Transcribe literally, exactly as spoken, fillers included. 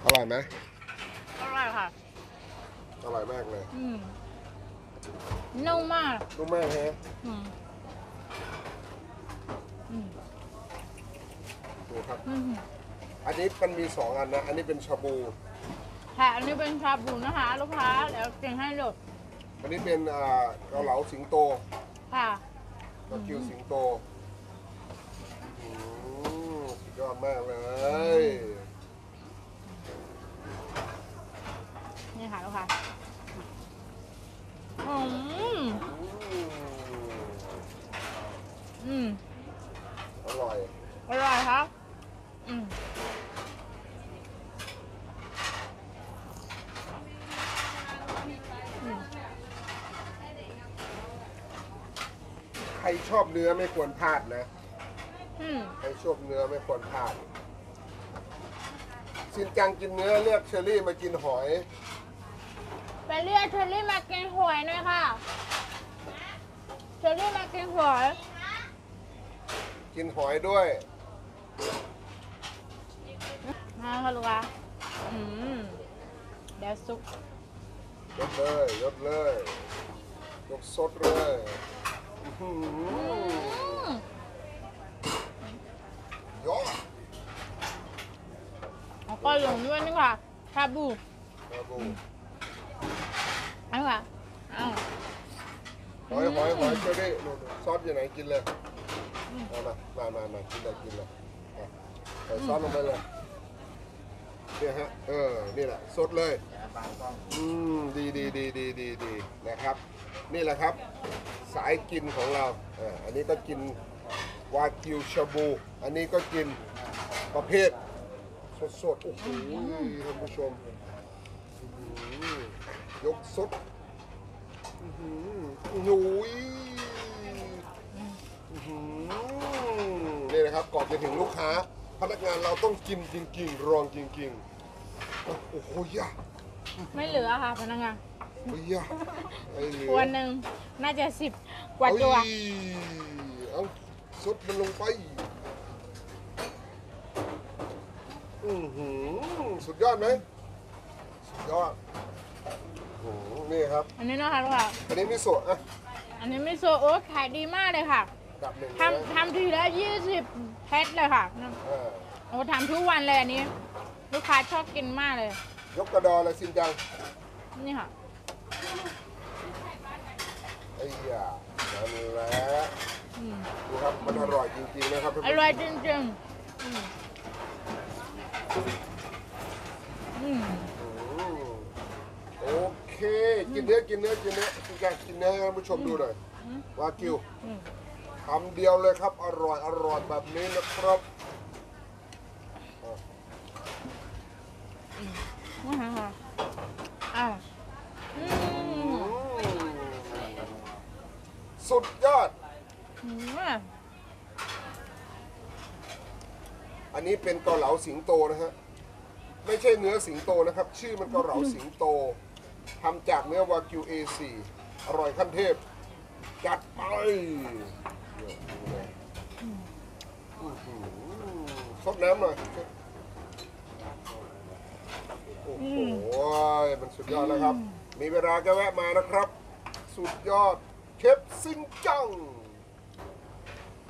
อร่อยไหมอร่อยค่ะอร่อยมากเลยอืมนุ่มมากนุ่มมากฮะอืมอืมดูครับอืมอันนี้มันมีสองอันนะอันนี้เป็นชาบูค่ะอันนี้เป็นชาบูนะคะลูกค้าเดี๋ยวกินให้ดูอันนี้เป็นเกาเหลาสิงโตค่ะบาร์บีคิวสิงโตสุดยอดมากเลยนี่ค่ะลูกค้าอืมอืมอร่อยอร่อยครับอืมใครชอบเนื้อไม่ควรพลาดนะใครชอบเนื้อไม่ควรพลาดซินจังกินเนื้อเลือกเชอรี่มากินหอยไปเรียกเชอรี่มากินหอยหน่อยค่ะเชอรี่มากินหอยกินหอยด้วยมาค่ะลูกค้าอืมเดี๋ยวซุปยกเลยยกเลยยกสดเลยยอดแล้วก็ลงด้วยนี่ค่ะชาบูชาบูอันนี้ค่ะอ้าวหอยหอยหอยเชอรี่ซอสอยู่ไหนกินเลยมามามามากินเลยกินเลยใส่ซอสลงไปเลยเนี่ยฮะเออนี่แหละสดเลยอืมดีดีดีดีดีดีนะครับนี่แหละครับสายกินของเราอ่าอันนี้ก็กินวากิวชาบูอันนี้ก็กินประเภทสดๆโอ้โหท่านผู้ชมยกสดโอ้โหนี่นะครับก่อนจะถึงลูกค้าพนักงานเราต้องกินจริงๆรองจริงๆโอ้โหยะไม่เหลือค่ะพนักงานโอ้ยะไม่เหลือตัวหนึ่งน่าจะสิบกว่าตัวเอาสดมันลงไปอือหือสุดยอดไหมสุดยอดนี่ครับอันนี้นะคะลูกค้าอันนี้มิโซะอ่ะอันนี้มิโซะโอ้ขายดีมากเลยค่ะทำทำทีละยี่สิบแพ็คเลยค่ะโอ้ทำทุกวันเลยอันนี้ลูกค้าชอบกินมากเลยยกกระดอเลยสินจังนี่ค่ะไอ้ยานั่นแหละดูครับมันอร่อยจริงๆนะครับอร่อยจริงๆโอเคกินเนื้อกินเนื้อกินเนื้อสินจังกินเนื้อให้ท่านผู้ชมดูหน่อย วากิวคำเดียวเลยครับอร่อยอร่อยแบบนี้นะครับสุดยอดอันนี้เป็นเกาเหลาสิงโตนะฮะไม่ใช่เนื้อสิงโตนะครับชื่อมันเกาเหลาสิงโตทำจากเนื้อวากิว เอ โฟร์ อร่อยขั้นเทพจัดไปซดน้ำหน่อยโอ้โหมันสุดยอดแล้วครับมีเวลาก็แวะมานะครับสุดยอดเชฟซิงจัง